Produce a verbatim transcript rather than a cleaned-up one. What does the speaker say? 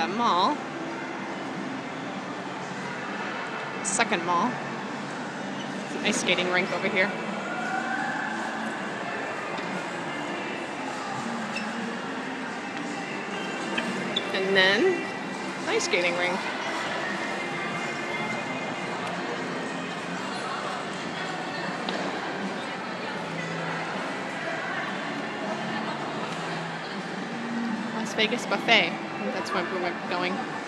mall. Second mall. It's an ice skating rink over here. And then ice skating rink. Las Vegas buffet. I think that's where we're going.